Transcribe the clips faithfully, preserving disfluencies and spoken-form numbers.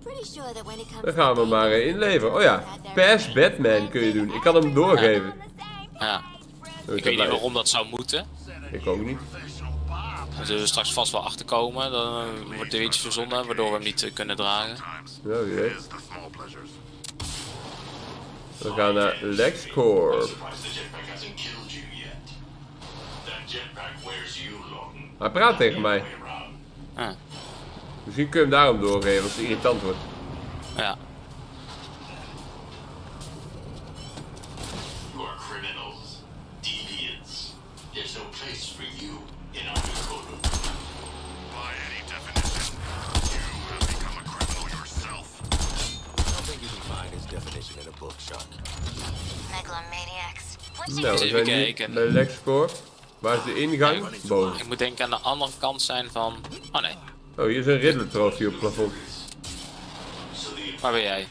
Dan gaan we maar uh, inleveren. Oh ja, Pass Batman kun je doen. Ik kan hem doorgeven. Ja. Ik weet niet waarom dat zou moeten. Ik ook niet. We zullen er straks vast wel achterkomen. Dan wordt er iets verzonnen waardoor we hem niet uh, kunnen dragen. Ja, wie weet. We gaan naar LexCorp. Hij praat tegen mij. Ah. Misschien kun je hem daarom doorgeven als het irritant wordt. Ja. Nou, we zijn nu bij LexCorp. Waar is de ingang? Ja, ik, boven. Ik moet denken aan de andere kant zijn van... Oh nee. Oh, hier is een Riddler trofee op het plafond. Waar ben jij?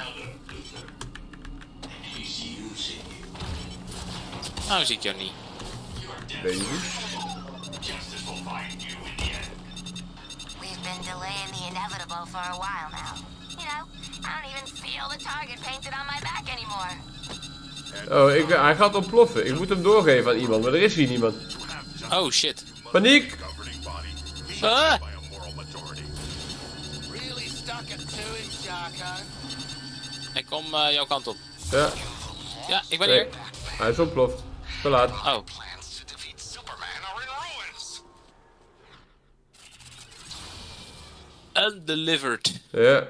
Nou, zie ik jou niet. Weet je niet? We've been delaying the inevitable for a while now. You know, I don't even feel the target painted on my back anymore. Oh, ik, hij gaat ontploffen. Ik moet hem doorgeven aan iemand, maar er is hier niemand. Oh shit. Paniek! Ah! Ik kom uh, jouw kant op. Ja. Ja, ik ben Nee, hier. hij is ontploft. Te laat. Oh. Undelivered. Ja.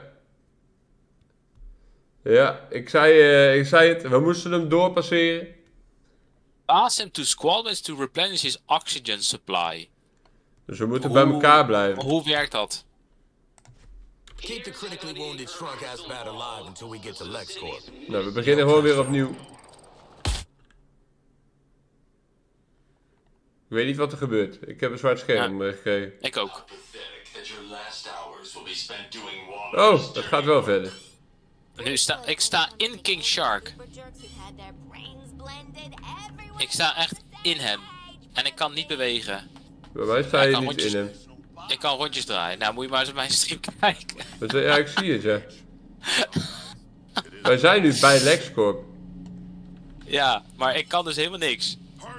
Ja, ik zei, uh, ik zei het. We moesten hem doorpasseren. Ask him to squadrons to replenish his oxygen supply. Dus we moeten Hoe, bij elkaar blijven. Hoe werkt dat? Keep the critically wounded shrunk ass bat alive until we get to LexCorp. Nou, we beginnen gewoon weer opnieuw. Ik weet niet wat er gebeurt. Ik heb een zwart scherm Ja. gekregen. Ik ook. Oh, dat gaat wel verder. Nu sta, ik sta in King Shark. Ik sta echt in hem. En ik kan niet bewegen. Bij mij sta Ja, je kan niet rondjes- in hem. Ik kan rondjes draaien. Nou, moet je maar eens op mijn stream kijken. Dus, ja, ik zie het, ja. Wij zijn nu bij LexCorp. Ja, maar ik kan dus helemaal niks.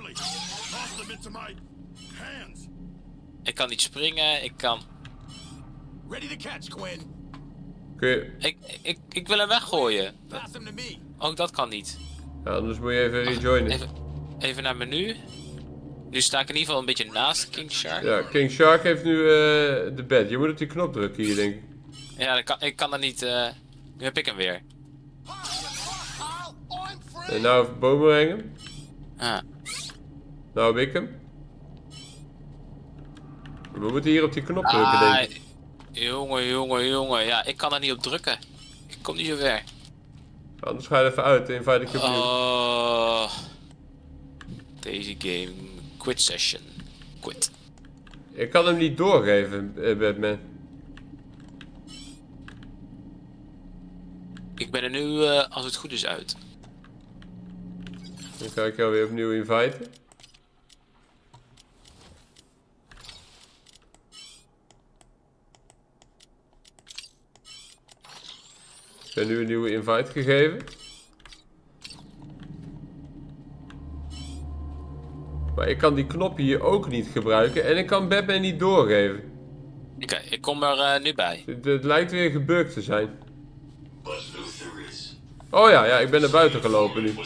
Ik kan niet springen, ik kan... Ready to catch, Quinn. Kun je... Ik, ik, ik wil hem weggooien. Pass him to me. Ook dat kan niet. Ja, anders moet je even rejoinen. Even, even naar menu. Nu sta ik in ieder geval een beetje naast King Shark. Ja, King Shark heeft nu uh, de bed. Je moet op die knop drukken hier, denk ik. Ja, ik kan, ik kan dat niet... Uh... Nu heb ik hem weer. En nou even bomenrengen. Ah. Nou heb ik hem. We moeten hier op die knop drukken, Ah, denk ik. jongen, jongen, jongen. Ja, ik kan er niet op drukken. Ik kom niet zo ver. Anders ga je er even uit en invite ik je opnieuw. Oh. Deze game. Quit session. Quit. Ik kan hem niet doorgeven, eh, Batman. Ik ben er nu, uh, als het goed is, uit. Dan kan ik jou weer opnieuw inviten. Ik ben nu een nieuwe invite gegeven. Maar ik kan die knoppen hier ook niet gebruiken en ik kan Batman niet doorgeven. Oké, okay, ik kom er uh, nu bij. Het, het lijkt weer gebukt te zijn. Oh ja, ja, ik ben naar buiten gelopen nu.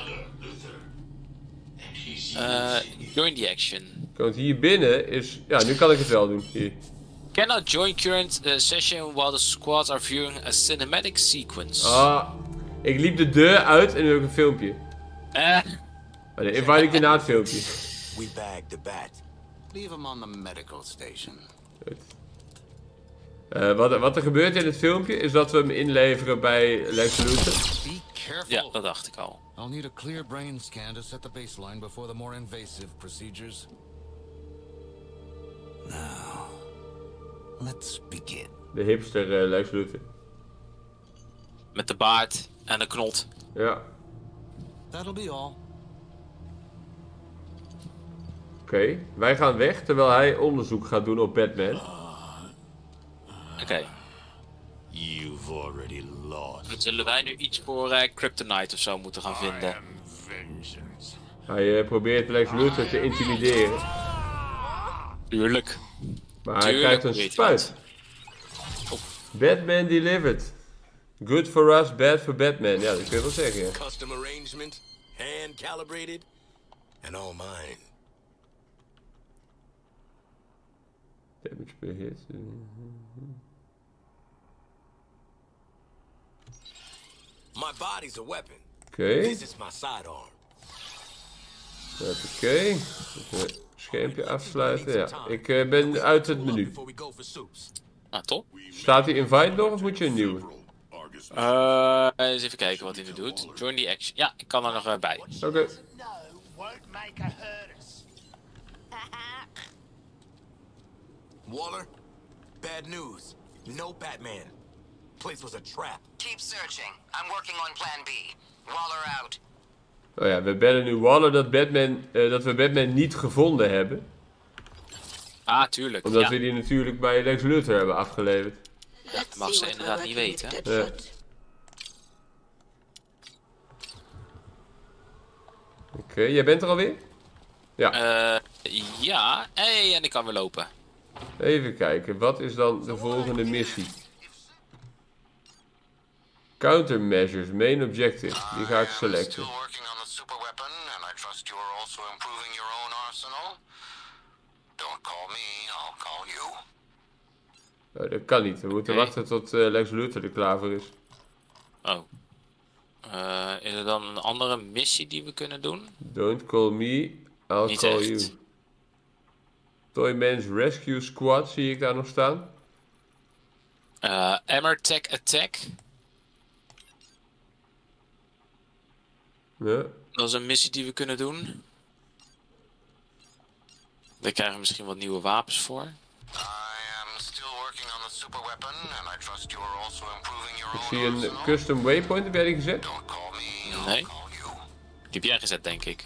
Uh, join the action. Want hier binnen is... Ja, nu kan ik het wel doen. Hier. Cannot join current uh, session while the squads are viewing a cinematic sequence. Ah, ik liep de deur uit en nu heb ik een filmpje. Eh. Maar dan invite ik je na het filmpje. We bagged the bat. Leave him on the medical station. Goed. Uh, wat, wat er gebeurt in het filmpje is dat we hem inleveren bij Lex Luthor. Be careful. Ja, dat dacht ik al. I'll need a clear brain scan to set the baseline before the more invasive procedures. Now, let's begin. De hipster uh, Lex Luthor. Met de baard en de knot. Ja. That'll be all. Oké, okay. Wij gaan weg terwijl hij onderzoek gaat doen op Batman. Oké. Okay. You You've already lost. Dan zullen wij nu iets voor uh, Kryptonite of zo moeten gaan vinden. Vengeance. Hij uh, probeert Lex Luthor te intimideren. Tuurlijk. Maar hij Tuurlijk krijgt een weet spuit. Batman delivered. Good for us, bad for Batman. Ja, dat kun je wel zeggen. Ja. Custom arrangement, hand calibrated, and all mine. Damage per hit. My body's a weapon. Oké. Okay. This is my sidearm. Oké. Okay. Schermpje afsluiten. Ja. Ik uh, ben uit het menu. Ah, top. Staat die invite nog of moet je een nieuwe? Uh, eens even kijken wat hij nu doet. Join the action. Ja, ik kan er nog uh, bij. Oké. Okay. Waller, bad news. No Batman. Place was a trap. Keep searching. I'm working on plan B. Waller out. Oh ja, we bellen nu Waller dat, Batman, uh, dat we Batman niet gevonden hebben. Ah, tuurlijk. Omdat ja. we die natuurlijk bij Lex Luthor hebben afgeleverd. Ja, dat mag ze inderdaad niet weten. Ja. Oké, okay, jij bent er alweer? Ja. Uh, ja, hey, en ik kan weer lopen. Even kijken, wat is dan de volgende missie? Countermeasures, main objective. Die ga ik selecten. Oh, dat kan niet. We moeten okay. wachten tot uh, Lex Luthor er klaar voor is. Oh. Uh, is er dan een andere missie die we kunnen doen? Don't call me, I'll niet call echt. you. Toyman's Rescue Squad zie ik daar nog staan. Uh, Hammer-Tech Attack. Ja. Dat is een missie die we kunnen doen. Daar krijgen we misschien wat nieuwe wapens voor. Ik zie een custom waypoint, heb jij die gezet? Nee. Die heb jij gezet, denk ik.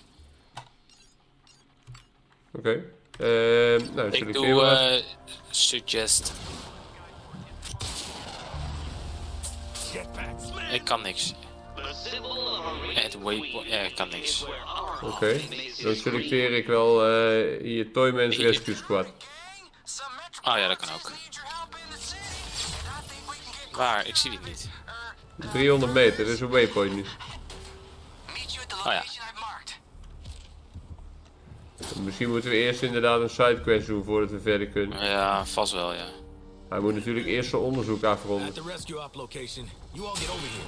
Oké. Okay. Uh, nou, ik doe uh, suggest. Ik kan niks. Het waypoint, ja, ik kan niks. Oké, okay. Dan selecteer ik wel uh, hier Toyman's Rescue Squad. Ah ja, dat kan ook. Waar? Ik zie die niet. driehonderd meter, dat is een waypoint nu. Oh ja. Misschien moeten we eerst inderdaad een sidequest doen voordat we verder kunnen. Ja, vast wel, ja. Hij moet natuurlijk eerst zijn onderzoek afronden. At the rescue op location, you all get over here.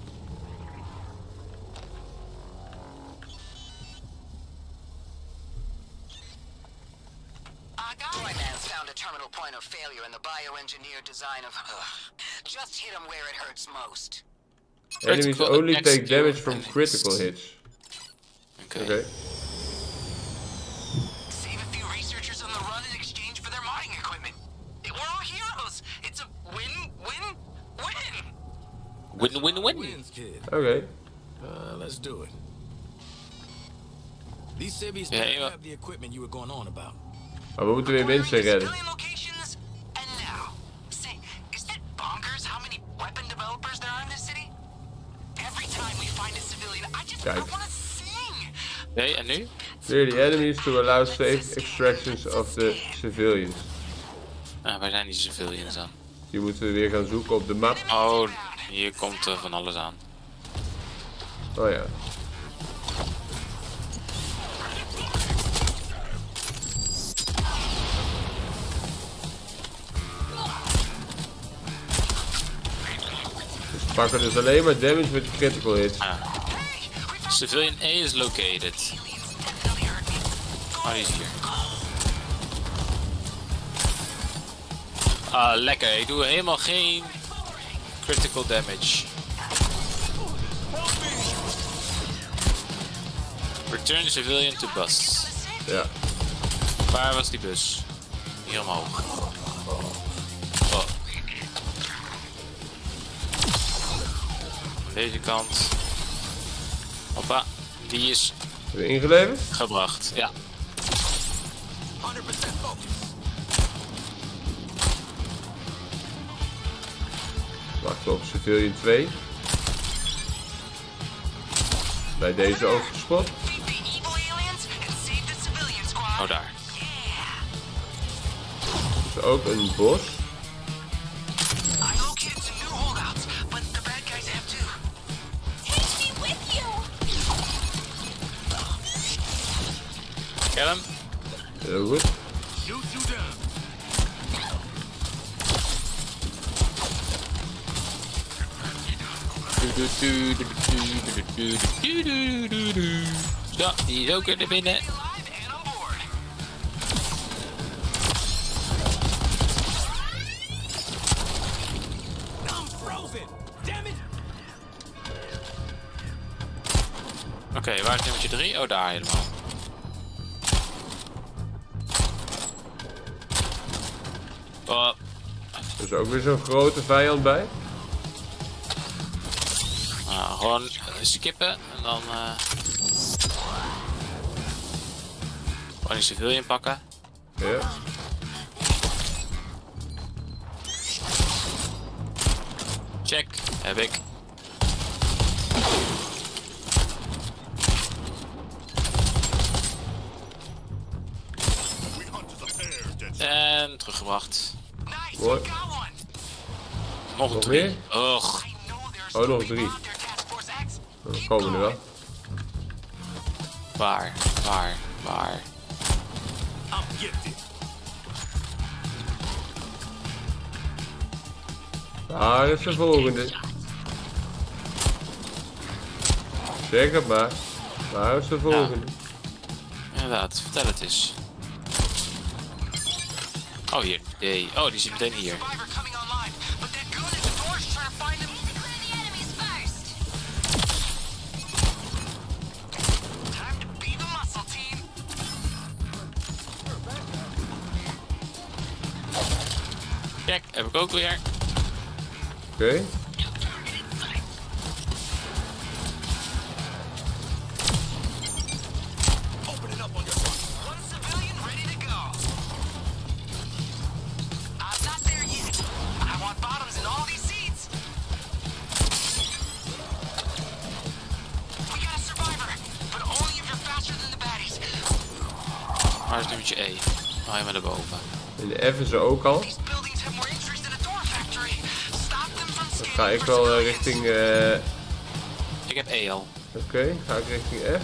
Toyman's found a terminal point of failure in the bioengineered design of. Ugh. Just hit him where it hurts most. Enemies only take damage from critical hits. Oké. Okay. Save a few researchers on the run in exchange for their mining equipment. We're all heroes. It's a win-win-win. Win-win-win. Wins, kid. Oké. Okay. Uh, let's do it. These civvies yeah, don't yeah. have the equipment you were going on about. Maar we moeten weer mensen redden. Kijk. Nee, en nu? Clear the enemies to allow safe extractions of the civilians. Ah, waar zijn die civilians aan? Die moeten we weer gaan zoeken op de map. Oh, hier komt uh, van alles aan. Oh ja. Dus we pakken dus alleen maar damage met de critical hits. Ah. Civilian A is located. Oh, die is hier. Ah, lekker. Ik doe helemaal geen critical damage. Return the civilian to bus. Ja. Waar was die bus? Hier omhoog. Oh. Aan deze kant. Hoppa, die is Hebben we ingeleverd? gebracht. Ja. honderd percent focus. Wachten we op Civilian twee. Bij deze ook gespot. Oh, daar. Er is ook een bos. Kill hem. Heel goed. Ja, die is ook er binnen. Oké, okay, waar is nummertje drie? Oh, daar helemaal. Oh. Er is ook weer zo'n grote vijand bij. Nou, gewoon uh, skippen en dan uh... gewoon die civilian pakken. Ja. Check, heb ik. En teruggebracht. Mooi. Nog, Nog drie. meer? Och. Oh, nog drie. Dan komen we er wel. Waar, waar, waar? Daar is de volgende. Zeg het maar. Waar is de volgende? Ja. Inderdaad, vertel het eens. Oh, hier. Nee. Oh, die zit meteen hier. Kijk, heb ik ook weer. Oké. Okay. Waar is nummertje E? Oh, helemaal naar boven. En de F is er ook al. Dan ga ik wel uh, richting... Uh... Ik heb E al. Oké, okay, ga ik richting F.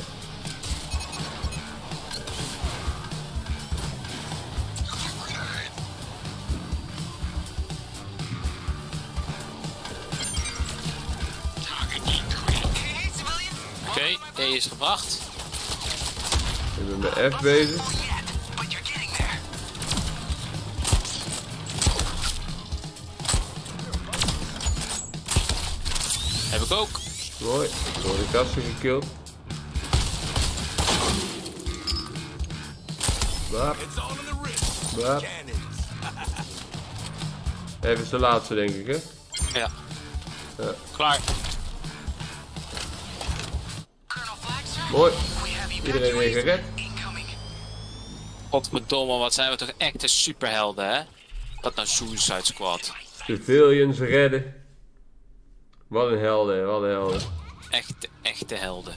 Oké, okay, E is gebracht. Ik ben met F bezig. Heb ik ook. Mooi, door de kasten gekillt. Baap. Baap. Even is de laatste, denk ik, hè? Ja. Ja. Klaar. Mooi. Iedereen weer gered. Godverdomme, wat zijn we toch echte superhelden, hè? Dat nou Suicide Squad. Civilians redden. Wat een helden, wat een helden. Echte, echte helden.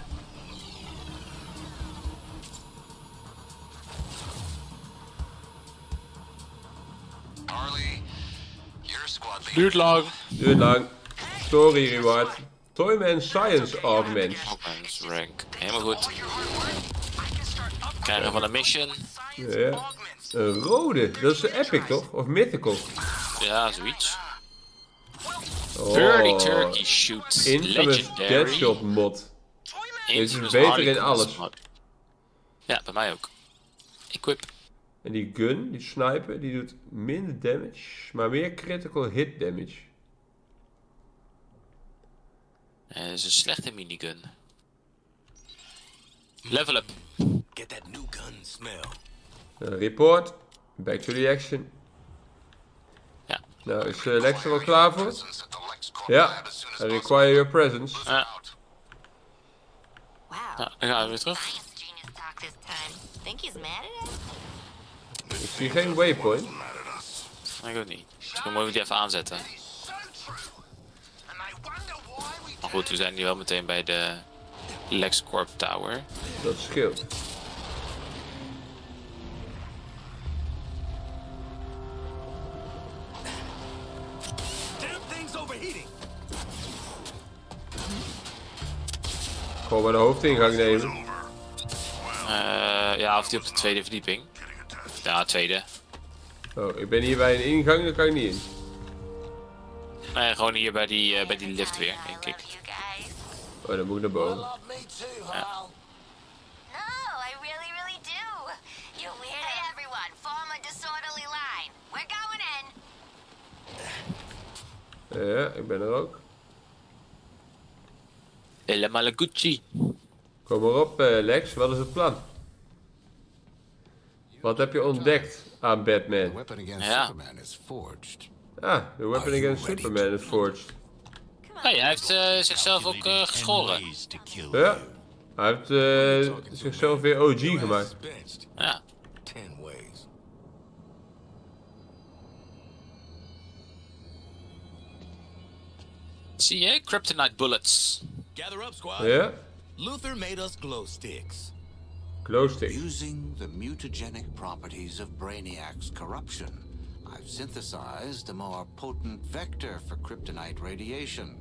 Duurt lang. Duurt lang. Story reward. Toyman Science Augment. Augment rank. Helemaal goed. Krijgen we een mission. Ja. Een rode. Dat is de epic, toch? Of mythical? Ja, zoiets. Oh. Dirty Turkey Shoot. Infamous Legendary. Deadshot mod. Dit is Infamous beter Harley in alles. mod. Ja, bij mij ook. Equip. En die gun, die sniper, die doet minder damage, maar meer critical hit damage. Uh, dat is een slechte minigun. Level up. Get that new gun smell. Uh, report. Back to the action. Ja. Nou, is uh, Lex er al klaar voor? Ja. I require your presence. Ja. Wow. Nou, dan gaan we weer terug. Nice genius talk this time. Think he's mad at us? Ik zie geen waypoint. Ik ook niet. Dus dan moeten we die even aanzetten. Maar goed, we zijn nu wel meteen bij de LexCorp Tower. Dat scheelt. Damn thing's overheating. Gewoon maar de hoofdingang nemen. Uh, ja, of die op de tweede verdieping. Ja, tweede. Oh, ik ben hier bij een ingang, daar kan ik niet in. Nee, gewoon hier bij die, uh, bij die lift weer, denk ik. Oh, dan moet ik naar boven. No, I really, really do. You weird. Hey, everyone, form a disorderly line. We're going in. Ja, ik ben er ook. Helemaal Gucci. Kom maar op, uh, Lex. Wat is het plan? Wat heb je ontdekt aan The Batman? weapon against Ja. Superman is forged. Ah, de weapon against Superman is forged. Hey, hij heeft uh, zichzelf ook uh, geschoren. Ja, hij heeft uh, zichzelf weer O G gemaakt. Ja. Ten ways. Zie je? Kryptonite bullets. Gather up, squad. Ja, Luther made us glow sticks. glowstick. Using the mutagenic properties of Brainiac's corruption, I've synthesized a more potent vector for kryptonite radiation.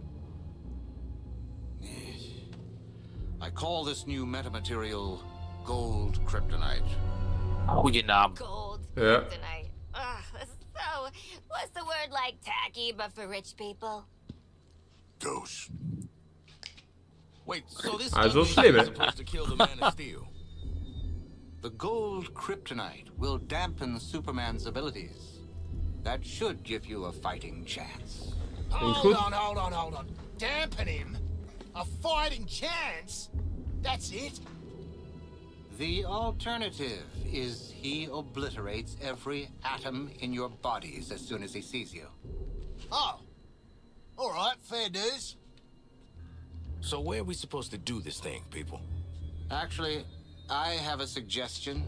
I call this new metamaterial gold kryptonite. Goeie naam. Gold Ja. kryptonite. Ugh, so, what's the word like tacky, but for rich people? Ghost. Wait, so this Hij is wel ugly slim, hè? is supposed to kill the Man of Steel. The gold kryptonite will dampen Superman's abilities. That should give you a fighting chance. Klinkt Hold goed. on, hold on, hold on. Dampen him? A fighting chance? That's it? The alternative is he obliterates every atom in your bodies as soon as he sees you. Oh. Alright, fair dues. So where are we supposed to do this thing, people? Actually, I have a suggestion.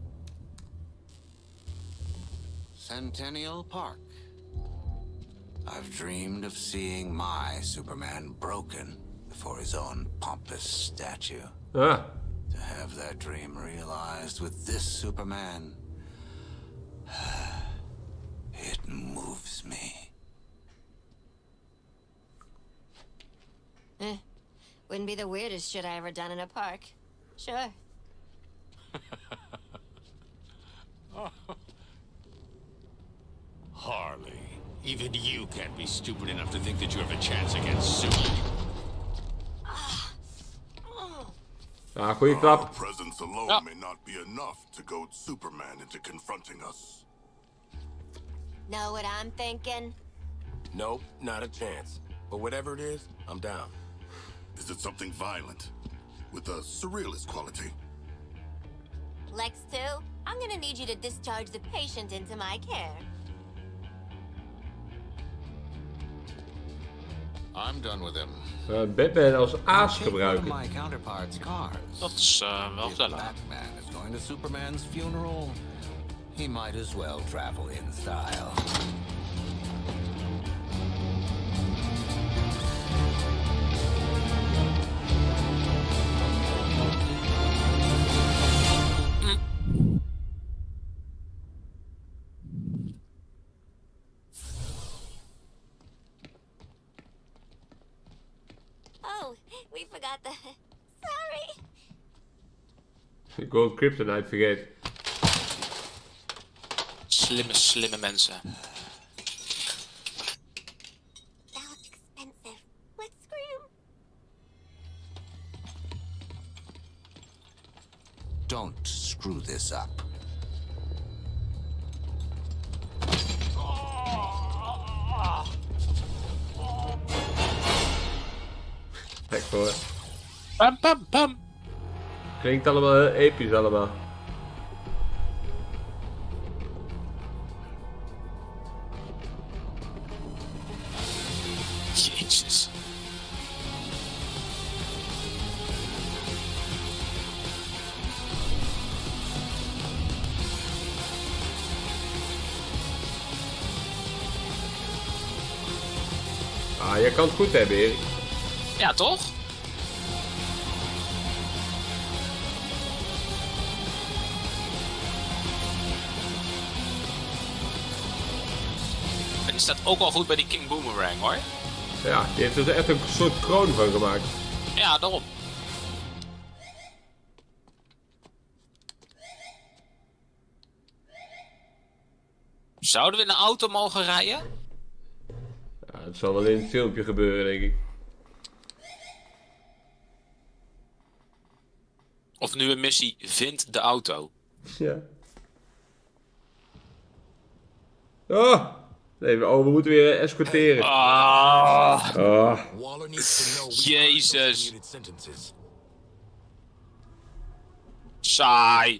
Centennial Park. I've dreamed of seeing my Superman broken before his own pompous statue. Ah, To have that dream realized with this Superman, it moves me. Eh, wouldn't be the weirdest shit I ever done in a park. Sure. Harley, even you can't be stupid enough to think that you have a chance against Superman. ja, goeie klap. Presence alone Ja. may not be enough to goad Superman into confronting us. Know what I'm thinking? Nope, not a chance. But whatever it is, I'm down. Is it something violent? With a surrealist quality? Lex two, I'm gonna need you to discharge the patient into my care. I'm done with him. Uh, Batman als aas Take one of gebruiken. my counterpart's cars. Dat is uh, wel If gezellig. Batman is going to Superman's funeral, he might as well travel in style. Oh, we forgot the... Sorry. Gold Kryptonite vergeet. Slimme, slimme mensen. That looks expensive. Let's scream. Don't screw this up. Gek hoor. Pam, pam, pam. Klinkt allemaal heel episch allemaal. Jezus. Ah, jij kan het goed hebben, Erik. Ja, toch? En die staat ook al goed bij die King Boomerang, hoor. Ja, die heeft er echt een soort kroon van gemaakt. Ja, daarom. Zouden we in een auto mogen rijden? Ja, het zal wel in het filmpje gebeuren, denk ik. Of nu een missie, vind de auto. Ja. Oh! Nee, oh, we moeten weer escorteren. Ah, Oh. Waller needs to know we Jezus. commuted sentences. saai.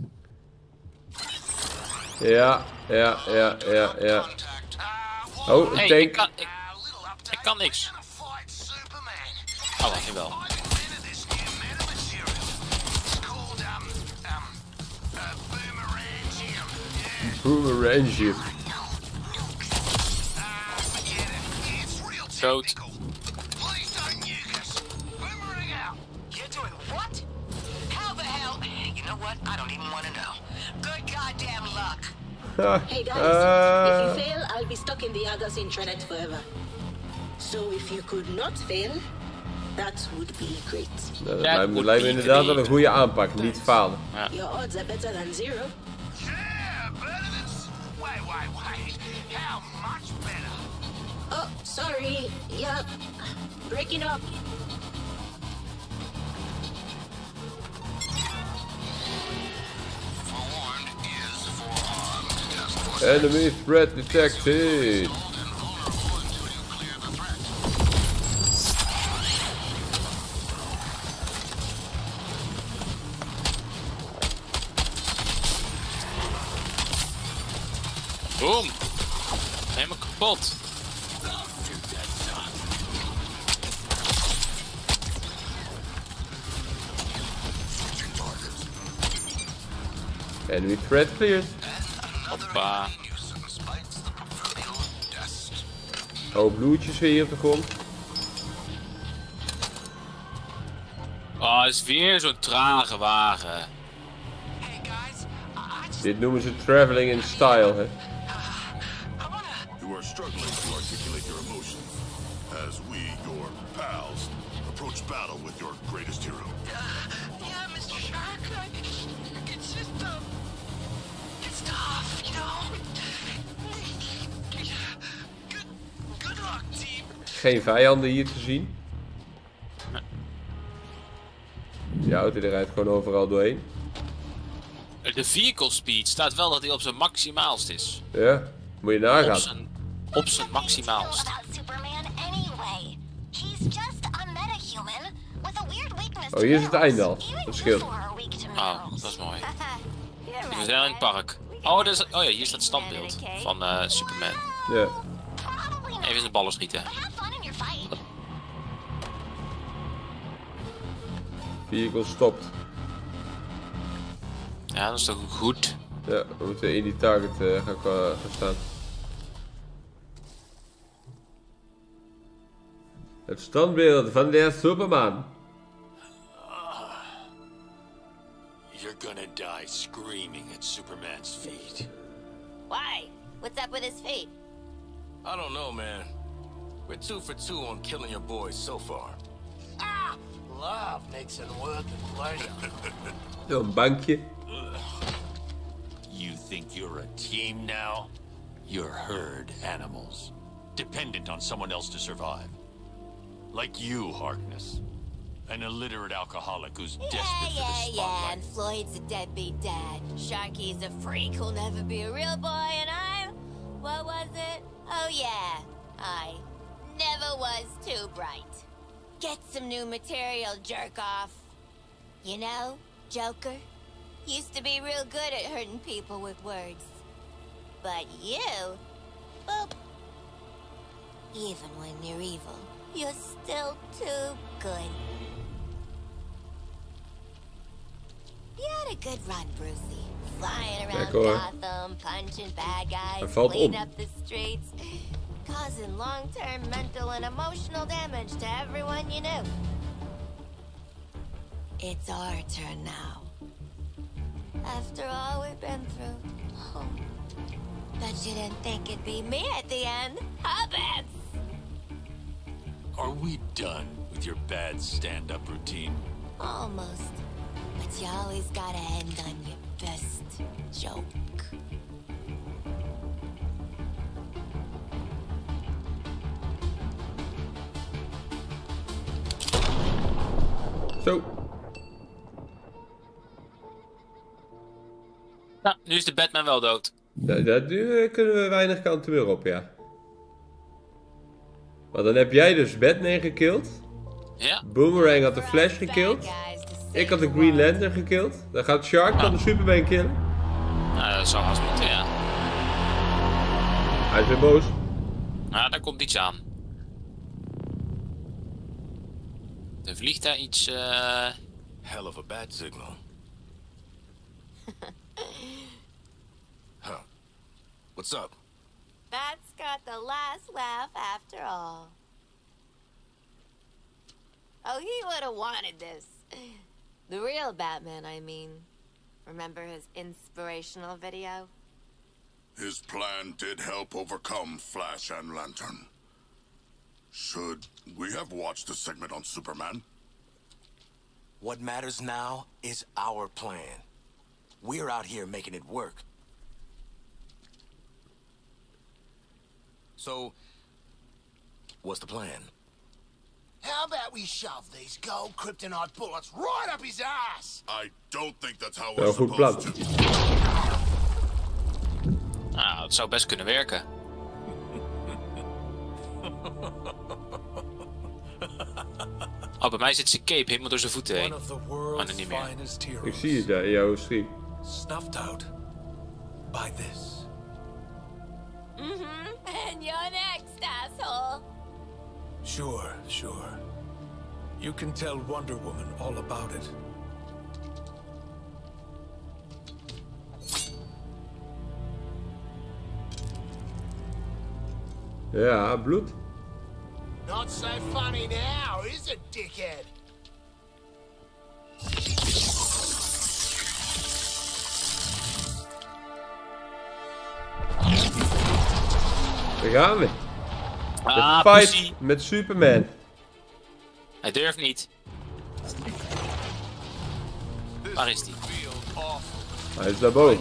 Ja, ja, ja, ja, ja. Oh, een Hey, tank. ik kan, ik, ik kan niks. Oh, wacht, jawel. Boomerang. Dood. You're doing what? How the hell? You know what? I don't even want to know. Good goddamn luck. Hey guys, Uh. if you fail, I'll be stuck in the Argus intranet forever. So if you could not fail, that would be great. Nou, dat Ja, lijkt me, moet lijkt me niet inderdaad wel een weten. goede aanpak, niet falen. Your odds are better than zero. Yeah, better than... s- Wait, wait, wait. How much better? Oh, sorry. Yeah, breaking up. Enemy threat detected. Boom. Helemaal kapot. Enemy threat cleared. Hoppa. Oh, bloedjes weer hier op de grond. Oh, het is weer zo'n trage wagen. Hey guys, I just... Dit noemen ze traveling in style, hè. I wanna... You are struggling to articulate your emotions as we, your pals, approach battle with your greatest hero. Yeah, Mister Shark, I... It's just, um... It's tough, you know? Good... Good luck, team. Geen vijanden hier te zien. Die auto die rijdt gewoon overal doorheen. De vehicle speed staat wel dat hij op zijn maximaalst is. Ja, moet je Op nagaan. zijn, op zijn maximaalst. About Superman anyway. He's just a metahuman with a weird weakness Oh, to hier is het metals. einde al. Even Dat scheelt. you are weak to Oh, metals. dat is mooi. You're We right, zijn in het right? park. Oh, er is, oh ja, hier staat het standbeeld van eh, Superman. Ja. Probably not. Even in de ballen schieten. But have fun in your fight. Vehicle stopt. Ja, dat is toch goed. Ja, we moeten in die target uh, gaan, gaan staan. Het standbeeld van de Superman. You're gonna die screaming at Superman's feet. Why? What's up with his feet? I don't know, man. We're two for two on killing your boys so far. Ah! Love makes it worth it later. Zo'n bankje. You think you're a team now? You're herd animals, dependent on someone else to survive. Like you, Harkness. An illiterate alcoholic who's Yeah, desperate for the yeah, yeah. spotlight. And Floyd's a deadbeat dad. Sharky's a freak who'll never be a real boy, and I'm... What was it? Oh, yeah. I never was too bright. Get some new material, jerk off. You know, Joker used to be real good at hurting people with words. But you, boop. Even when you're evil, you're still too good. You had a good run, Brucey. Flying around Lekker, hoor. Gotham, punching bad guys, Hij valt clean om. up the streets. God causing long-term mental and emotional damage to everyone you knew. It's our turn now. After all we've been through. Oh. Bet you didn't think it'd be me at the end, huh, Bats? Are we done with your bad stand-up routine? Almost. But you always gotta end on your best joke. Zo. Nou, nu is de Batman wel dood. Daar, daar nu kunnen we weinig kanten meer op, ja. Maar dan heb jij dus Batman gekild. Ja. Boomerang had de Flash gekild. Ik had de Green Lantern gekild. Dan gaat Shark dan de Superman killen. Nou, dat zou haast moeten, ja. Hij is weer boos. Nou, daar komt iets aan. Er vliegt daar iets... Uh... Hell of a bad signal. Huh. What's up? Bats got the last laugh after all. Oh, he would have wanted this. The real Batman, I mean. Remember his inspirational video? His plan did help overcome Flash and Lantern. Should we have watched the segment on Superman? What matters now is our plan. We're out here making it work. So, what's the plan? How about we shove these gold kryptonite bullets right up his ass? I don't think that's how Wel we're goed plan. supposed to. Nou, dat zou best kunnen werken. Oh, bij mij zit zijn cape helemaal door zijn voeten heen. Oh, nee, niet meer. Ik zie het daar in jouw stream. Snuffed out by this. Mm-hmm. And you're next, asshole. Sure, sure. You can tell Wonder Woman all about it. Ja, bloed. Not so funny now, is it, dickhead? Daar gaan we. Ah, De fight pussy. met Superman. Hij durft niet. Waar is die? Hij is daarboven.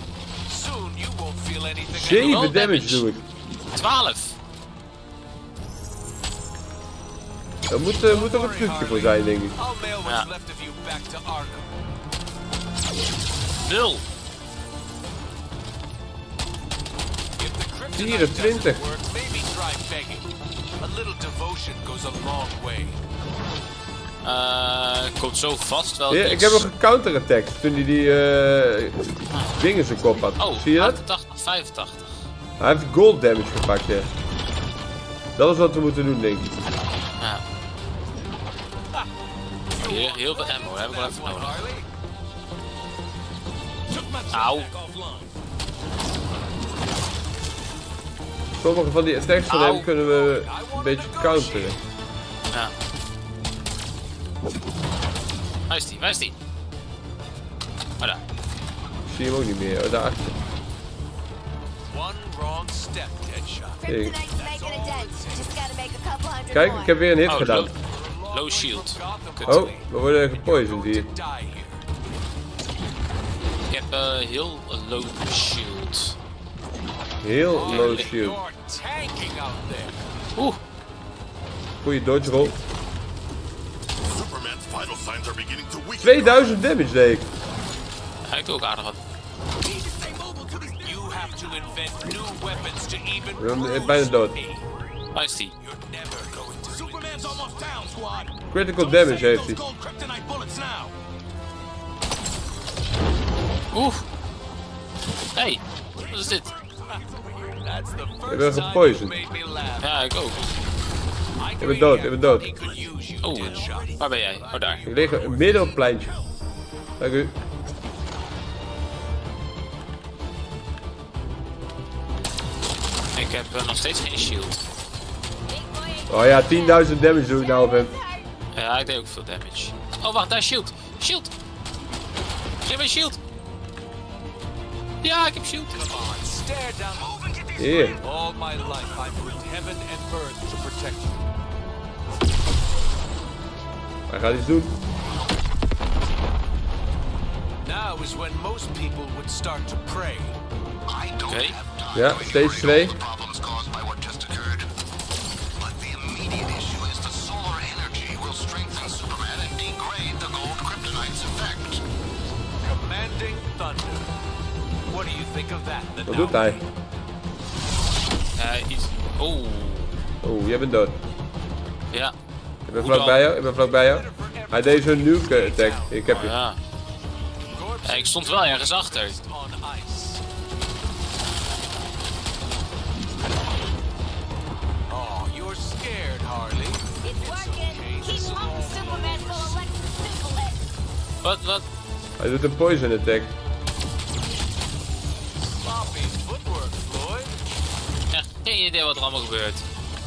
zeven damage doe ik. twaalf. Daar moet, uh, moet er een trucje voor zijn, denk ik. Ja. nul. vierentwintig. Uh, komt zo vast wel. Ja, ik heb hem gecounterattackt toen hij die uh, ding in zijn kop had. Oh, zie je dat? achtentachtig, vijfentachtig. Hij heeft gold damage gepakt, ja. Dat is wat we moeten doen, denk ik. Ja. Hier, heel veel ammo, dat heb ik wel even nodig. Auw. Sommige van die attacks van hem kunnen we een beetje counteren. Ja. Waar is die? Waar is die? Oh, daar. Ik zie hem ook niet meer. Oh, daarachter. Kijk. Kijk, ik heb weer een hit oh, gedaan. Low, low shield. Kut. Oh, we worden gepoisoned hier. Ik heb uh, heel low shield. Heel low shield. Oeh. Goeie dodge roll. tweeduizend damage deed ik. Ga ik ook aardig wat. Ik ben bijna dood. Waar is die? Critical damage heeft hij. Oeh. Hey, wat is dit? Ik ben gepoisoned. Ja, ik ook. Ik ben dood, ik ben dood. Oh, waar ben jij? Oh, daar. Ik lig midden op het pleintje. Dank u. Ik heb uh, nog steeds geen shield. Oh ja, tienduizend damage doe ik nou op hem. Ja, ik deed ook veel damage. Oh, wacht, daar is shield. Shield. Geef mij shield. Ja, ik heb shield. Hier. All my life I've put heaven and earth to protect you. Hij gaat iets doen. Now is when most people would start to pray. Oké. Okay. Ja, stage twee. Commanding thunder. What do you think of that? Wat doet hij? Hij is... Oeh. Oeh, jij bent dood. Ja. Ik ben vlakbij jou, ik ben vlakbij jou. Hij deed zo'n nuke attack. Ik heb je. Oh, ja. Ja, ik stond wel ergens achter. Oh, you're scared, Harley. It's working. Keep pumping Superman full of Lexus Superman. Wat, wat? Hij doet een poison attack. Sloppy footwork, Floyd. Echt geen idee wat er allemaal gebeurt.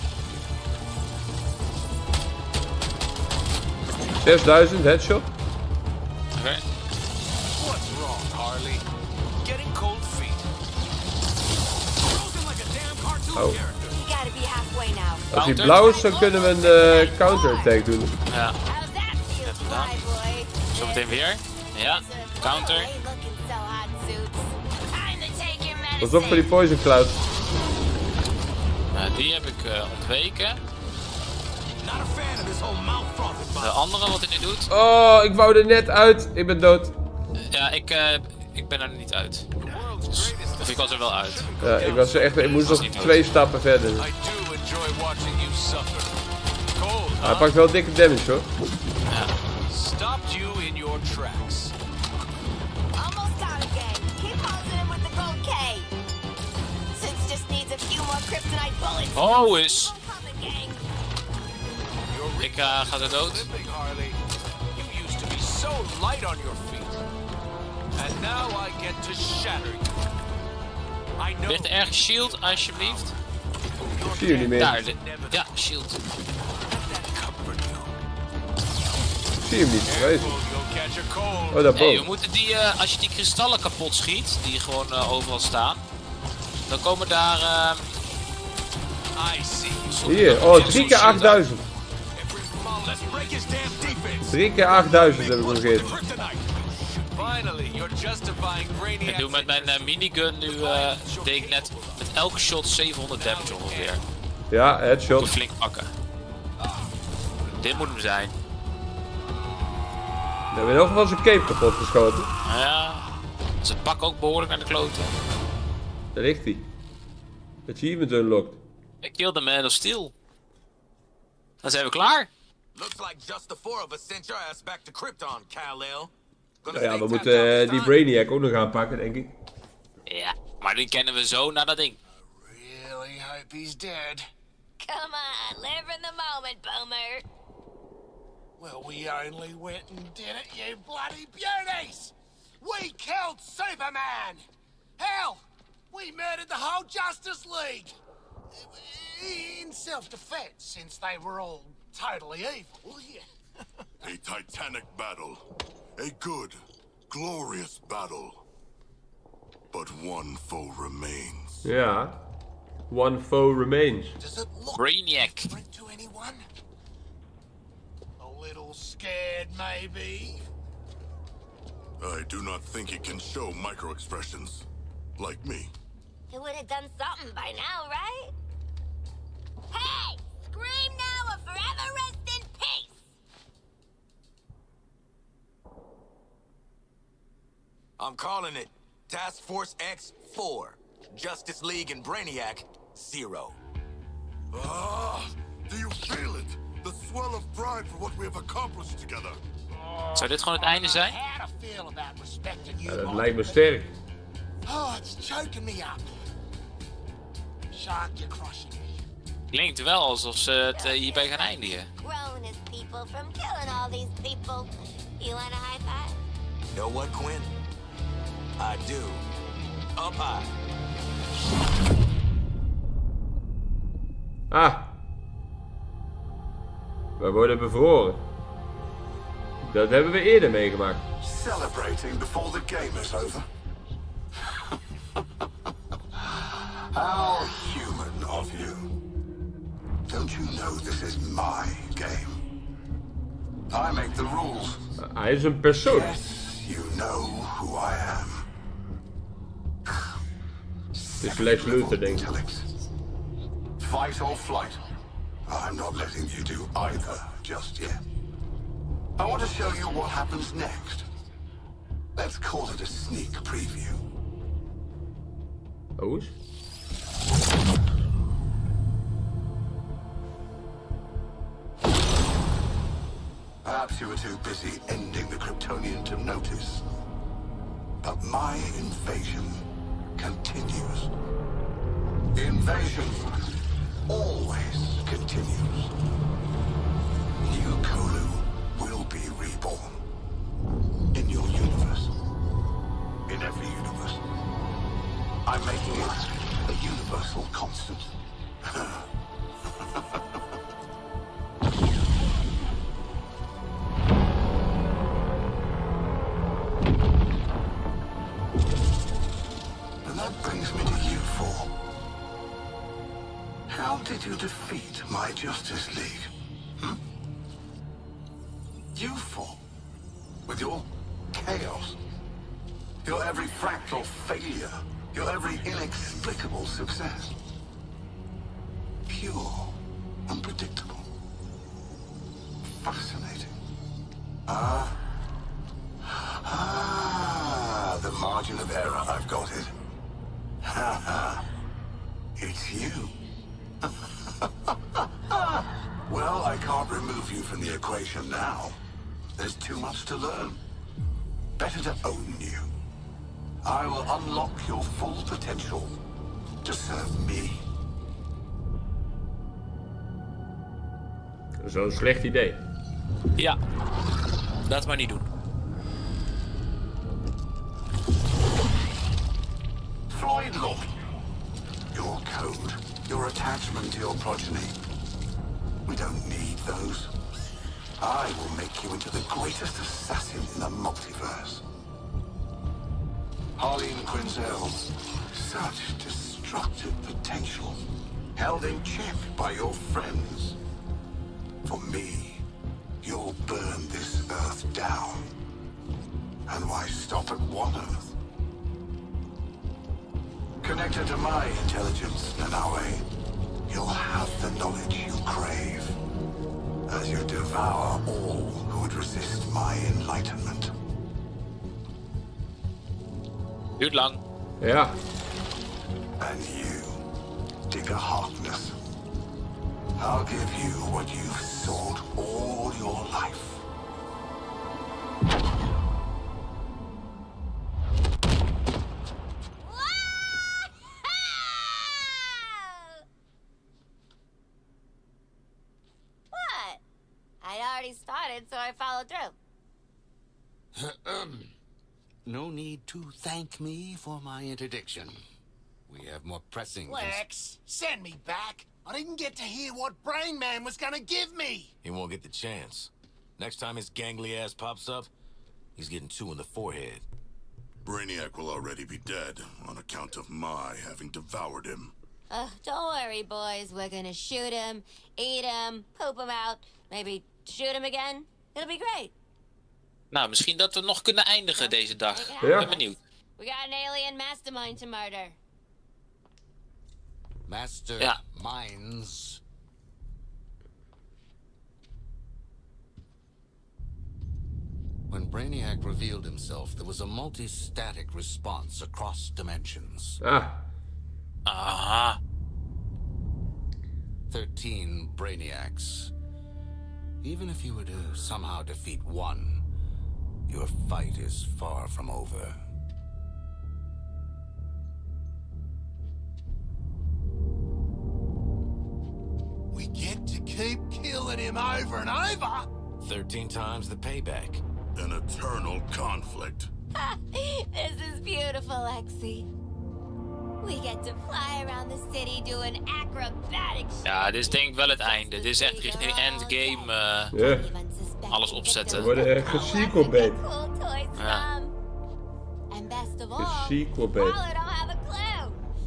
zesduizend headshot. Oké. Okay. What's wrong, Harley? Getting cold feet. Like a damn cartoon Oh. character. You gotta be halfway now. Als hij blauw is, dan kunnen we een uh, counter attack doen. Ja. How's that feel, Heb gedaan. Flyboy? Zometeen weer. Ja. Counter. Ain't looking so hot, suits. Time to take your medicine. Pas op voor die poison cloud. Nou, die heb ik uh, ontweken. Not a fan of this whole mouth frothing De andere wat hij nu doet. Oh, ik wou er net uit. Ik ben dood. Ja, ik, uh, ik ben er niet uit. Of ik was er wel uit. Ja, ik was er echt. Ik moest nog twee stappen verder. I do enjoy watching you suffer. Cold, huh? Hij pakt wel dikke damage hoor. Ja. Stopped you in your tracks. Almost got again. Keep posing him with the gold K. Suits just needs a few more kryptonite bullets. Oh, is. Won't come again. Ik uh, ga er dood. Living, Harley. You used to be so light on your feet. And now I get to shatter you. I know. Ligt er ergens shield, alsjeblieft? Ik zie je niet meer. Daar, li- ja, shield. Ik zie hem niet. Waar is hij? You'll catch a cold. Oh, Nee, daarboven. we moeten die, uh, als je die kristallen kapot schiet, die gewoon uh, overal staan, dan komen daar... Uh, I see. Hier. Oh, drie keer achtduizend. Let's break his damn defense. drie keer achtduizend heb ik nog gegeten. Finally, you're justifying Brainiac. Ik doe met mijn uh, minigun nu, uh, deed ik net met elke shot zevenhonderd damage ongeveer. Ja, Moet headshot. flink pakken. Dit moet hem zijn. We hebben in ieder geval zijn cape kapot geschoten. Nou ja, is het pak ook behoorlijk naar de kloten. Daar ligt hij. Achievement unlocked. Ik kill the man of steel. Dan zijn we klaar. Looks like just the four of us sent your ass back to Krypton, Kal-El. Nou ja, we moeten uh, die Brainiac ook nog aanpakken, denk ik. Ja, maar die kennen we zo naar dat ding. Really hope he's dead. Come on, live in the moment, Boomer. Well, we only went and did it, you bloody beauties! We killed Superman! Hell, we murdered the whole Justice League! In self-defense, since they were all totally evil. A titanic battle. A good, glorious battle. But one foe remains. Ja. One foe remains. Does it look Brainiac. different to anyone? A little scared, maybe? I do not think he can show micro-expressions. Like me. He would have done something by now, right? Hey! Scream now or forever rest in peace! I'm calling it Task Force X four. Justice League and Brainiac, zero. Ah, do you feel it? The swell of pride for what we have accomplished together. Zou dit gewoon het einde zijn? How to feel about respecting you, Ja, dat Mike? lijkt me sterk. Oh, it's choking me up. Shark, you're crushing me. Klinkt wel alsof ze het uh, hierbij gaan eindigen. Grown his people from killing all these people. You want a high five? You know what, Quinn? I do. Up high. Ah. We worden bevroren. Dat hebben we eerder meegemaakt. Celebrating before the game is over. How human of you. Don't you know this is my game? I make the rules. Uh, hij is een persoon. Yes, you know who I am. Het is Lex Luthor, denk ik. Fight or flight. I'm not letting you do either just yet. I want to show you what happens next. Let's call it a sneak preview. O's? Perhaps you were too busy ending the Kryptonian to notice. But my invasion continues. Invasion always continues. New Colu will be reborn. In your universe. In every universe. I'm making it a universal constant. And that brings me to you four. How did you defeat my Justice League? Hmm? You four. With your chaos. Your every fractal failure. Your every inexplicable success. Pure. Unpredictable. Fascinating. Ah. Ah, the margin of error. I've got it. Ha ha. It's you. Well, I can't remove you from the equation now. There's too much to learn. Better to own you. I will unlock your full potential to serve me. Zo'n slecht idee. Ja, laat maar niet doen. Floyd Law. Your code, your attachment to your progeny. We don't need those. I will make you into the greatest assassin in the multiverse. Harleen Quinzel, such destructive potential, held in check by your friends. For me, you'll burn this Earth down. And why stop at one Earth? Connected to my intelligence, Nanaue, you'll have the knowledge you crave, as you devour all who would resist my enlightenment. Duurt lang. Ja. And you, Digger Harkness. I'll give you what you've sought all your life. What? I'd already started, so I followed through. No need to thank me for my interdiction. We have more pressing... Lex, send me back. I didn't get to hear what Brain Man was gonna give me. He won't get the chance. Next time his gangly ass pops up, he's getting two in the forehead. Brainiac will already be dead on account of my having devoured him. Uh, don't worry, boys. We're gonna shoot him, eat him, poop him out, maybe shoot him again. It'll be great. Nou, misschien dat we nog kunnen eindigen deze dag. Ik Ja. ben benieuwd. We got an alien mastermind to murder. Master Ja. minds. When Brainiac revealed himself, there was a multi-static response across dimensions. Ah. Aha. Thirteen Brainiacs. Even if you were to somehow defeat one, your fight is far from over. We get to keep killing him over and over. Thirteen times the payback. An eternal conflict. This is beautiful, Lexi. We get to fly around the city doing acrobatic shit. Ja, dit is denk ik wel het einde. Dit is echt richting endgame. Uh, Ja. Alles opzetten. We worden echt gesequelbait. Cool toys Ja. from. And best of all, Gesequelbait. Wallet don't have a clue.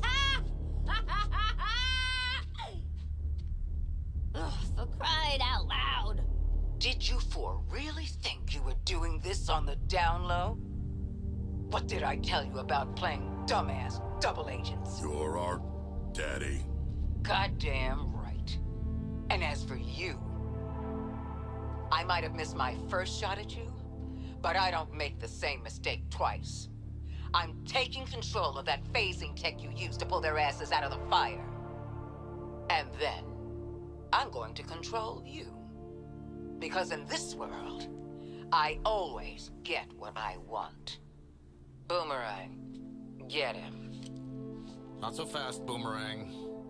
Ugh, for crying out loud. Did you four really think you were doing this on the down low? What did I tell you about playing dumbass double agents? You're our daddy. Goddamn right. And as for you, I might have missed my first shot at you, but I don't make the same mistake twice. I'm taking control of that phasing tech you used to pull their asses out of the fire. And then, I'm going to control you. Because in this world, I always get what I want. Boomerang, get him. Not so fast, Boomerang.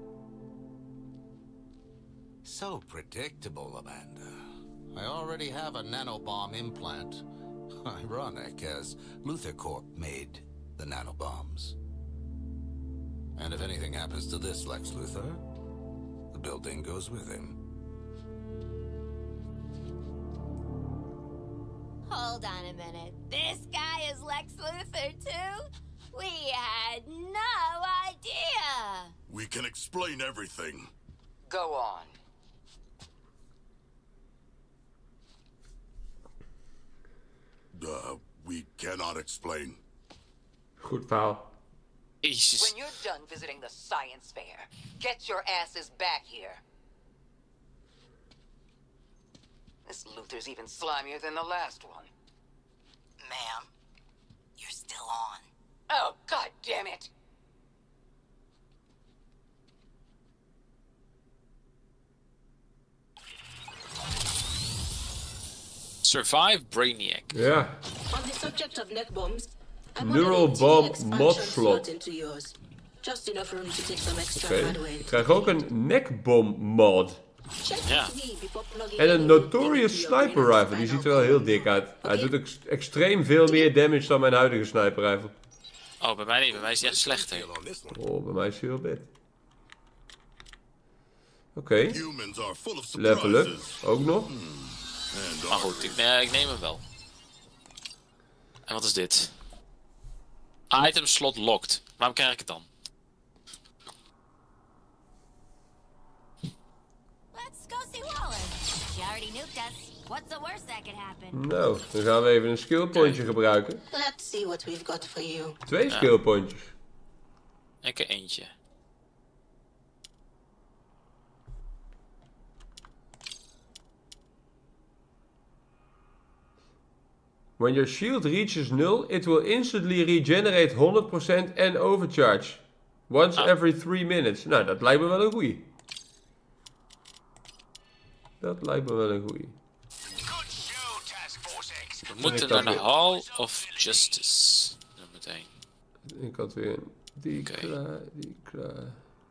So predictable, Amanda. I already have a nanobomb implant. Ironic, as Luthor Corp made the nanobombs. And if anything happens to this Lex Luthor, the building goes with him. Hold on a minute. This guy is Lex Luthor too? We had no idea. We can explain everything. Go on. Uh, we cannot explain. Goed verhaal. Jezus. When you're done visiting the science fair, get your asses back here. This Luthor's even slimier than the last one. Ma'am, you're still on. Oh, god damn it! Survive Brainiac. Ja. On the subject of neck bombs, I Neural modded bomb an expansion mod slot slot. into yours. Just enough room to take some extra Oké. hardware. Ik krijg ook een nekbom mod. Check Ja. with me before plugging En een any Notorious into your Sniper brain Rifle. Die spinal ziet er wel heel dik uit. Hij doet ex extreem veel meer damage dan mijn huidige Sniper Rifle. Oh, bij mij niet. Bij mij is hij echt slecht, hè. Oh, bij mij is hij heel bed. Oké. Humans are full of Level up. surprises. Ook nog. Maar goed, ik, nee, ik neem hem wel. En wat is dit? Item slot locked. Waarom krijg ik het dan? Let's go see Waller. She already nuked us. What's the worst that could happen? Nou, dan gaan we even een skill pointje gebruiken. Let's see what we've got for you. Twee skill pointjes. Ik er eentje. When your shield reaches nul, it will instantly regenerate honderd percent and overcharge. Once Ah. every three minutes. Nou, dat lijkt me wel een goeie. Dat lijkt me wel een goeie. We moeten ik naar had de weer- Hall of Justice. Dan meteen. Ik had weer een... Die Oké. klaar, die klaar.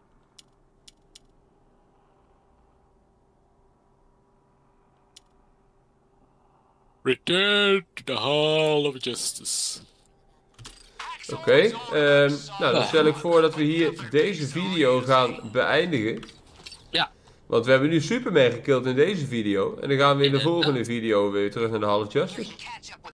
Return to the Hall of Justice. Oké, ehm, nou dan stel ik voor dat we hier deze video gaan beëindigen. Ja. Want we hebben nu Superman gekild in deze video. En dan gaan we in de volgende video weer terug naar de Hall of Justice.